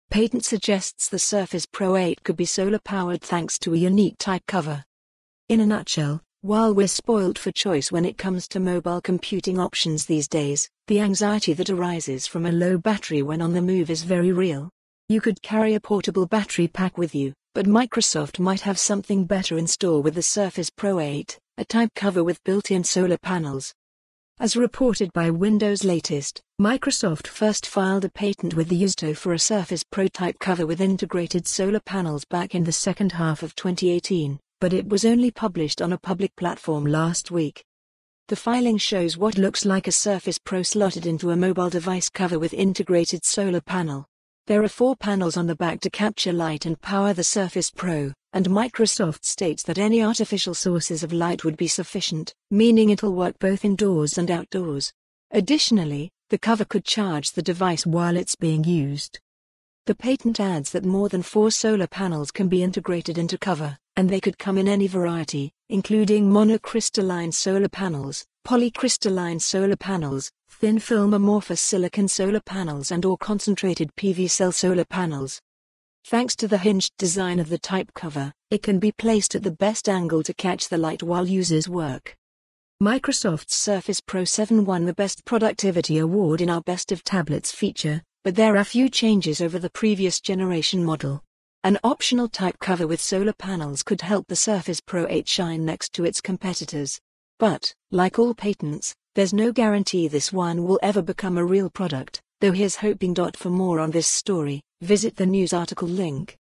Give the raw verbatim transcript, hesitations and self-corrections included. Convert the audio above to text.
Patent suggests the Surface Pro eight could be solar-powered thanks to a unique type cover. In a nutshell, while we're spoilt for choice when it comes to mobile computing options these days, the anxiety that arises from a low battery when on the move is very real. You could carry a portable battery pack with you, but Microsoft might have something better in store with the Surface Pro eight, a type cover with built-in solar panels. As reported by Windows Latest, Microsoft first filed a patent with the U S P T O for a Surface Pro type cover with integrated solar panels back in the second half of twenty eighteen, but it was only published on a public platform last week. The filing shows what looks like a Surface Pro slotted into a mobile device cover with integrated solar panel. There are four panels on the back to capture light and power the Surface Pro, and Microsoft states that any artificial sources of light would be sufficient, meaning it'll work both indoors and outdoors. Additionally, the cover could charge the device while it's being used. The patent adds that more than four solar panels can be integrated into cover, and they could come in any variety, including monocrystalline solar panels, polycrystalline solar panels, thin film amorphous silicon solar panels and or concentrated P V cell solar panels. Thanks to the hinged design of the type cover, it can be placed at the best angle to catch the light while users work. Microsoft's Surface Pro seven won the Best Productivity Award in our Best of Tablets feature, but there are few changes over the previous generation model. An optional type cover with solar panels could help the Surface Pro eight shine next to its competitors. But, like all patents, there's no guarantee this one will ever become a real product, though here's hoping. For more on this story, visit the news article link.